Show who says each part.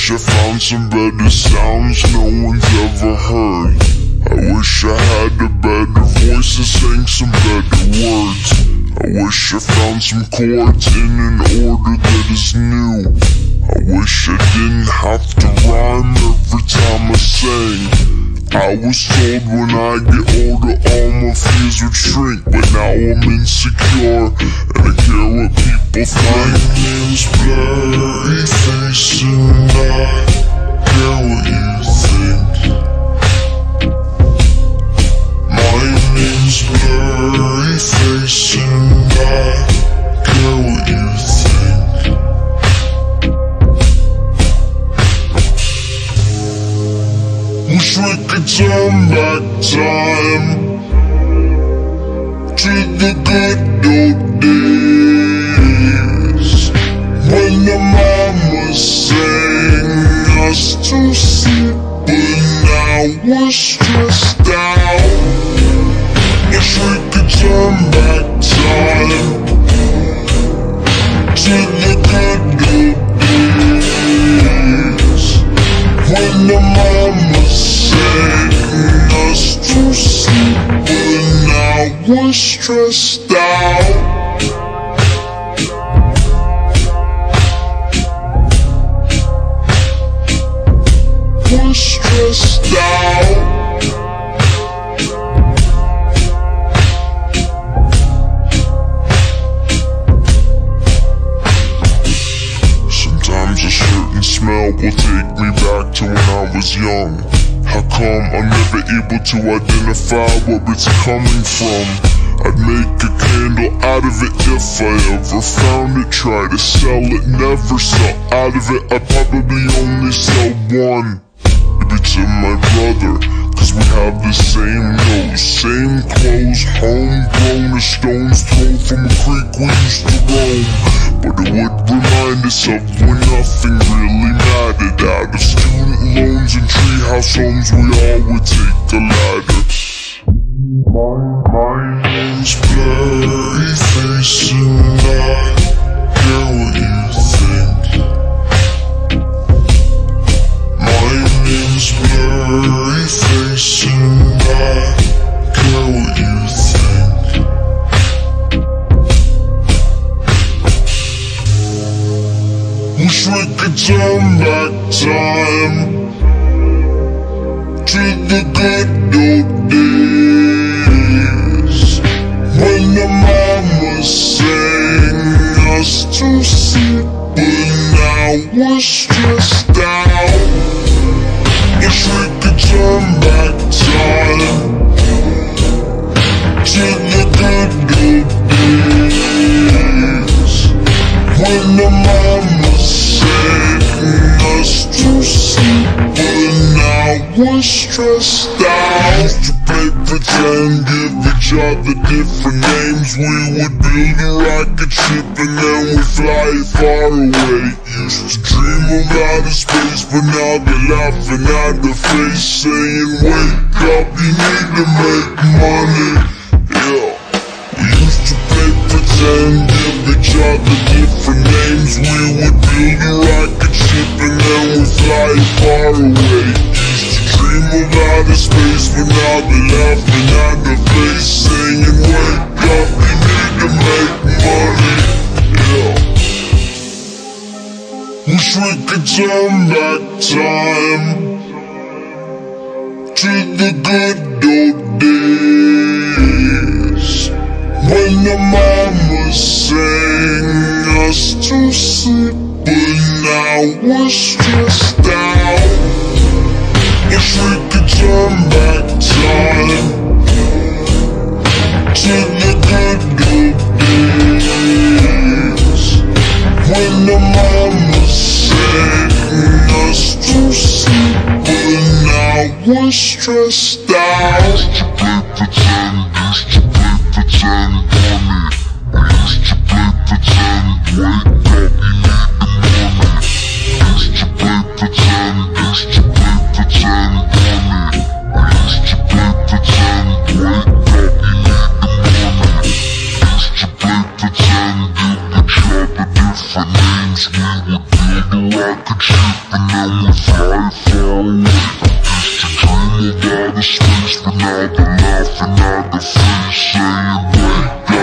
Speaker 1: wish I found some better sounds no one's ever heard. I wish I had a better voice and sang some better words. I wish I found some chords in an order that is new. I wish I didn't have to rhyme every time I sang. I was told when I get older all my fears would shrink, but now I'm insecure and I care what people think. My name's Blurry Face and I care what you think. My name's Blurry Face and I care what you think. Wish we could turn back time to the good old days when the mama sang us to sleep, but now we're stressed out. Wish we could turn back time to the good old days when the mama sang us to sleep, but now we're stressed out. We're stressed out. Sometimes a certain smell will take me back to when I was young. How come I'm never able to identify where it's coming from? I'd make a candle out of it if I ever found it. Try to sell it, never sell out of it. I'd probably only sell one. Maybe to my brother, cause we have the same nose, same clothes, homegrown as stones thrown from a creek we used to roam. But it would remind us of when nothing really mattered. Out of student loans and treehouse homes, we all would take a ladder. My name's Blurry Face and I care what you think. My name's Blurry Face and I care what you think. Wish we could turn back time to the good old days when the mama sang us to sleep, but now we're stressed out. Wish we could turn back time to the good old days when the mama sang us to sleep, but now we're stressed out. Used to play pretend, give each other different names. We would build a rocket ship and then we'd fly far away. Used to dream of outer space, but now they're laughing at the face, saying wake up, you need to make money. Yeah. We used to play pretend, give each other different names. We would build a rocket ship and then we'd fly far away. Used to dream of outer space, but now they're laughing at the face, saying wake up, you need to make money. Yeah. Wish we could turn back time to the good old days when the mama sang us to sleep, but now we're stressed out. Wish we could turn back time to the good old days when the mama sang us to sleep, but now we're stressed out. Used to play pretend, used to play pretend on me. We used to play pretend, wake up, you need the money. Used to play pretend, used to play pretend on me. We used to play pretend, wake up, you need the money. Used to play pretend, give each other different names. We would build a rocket ship and then we fly far away. Used to dream of outer space, but now they're laughing at the face, saying wake up.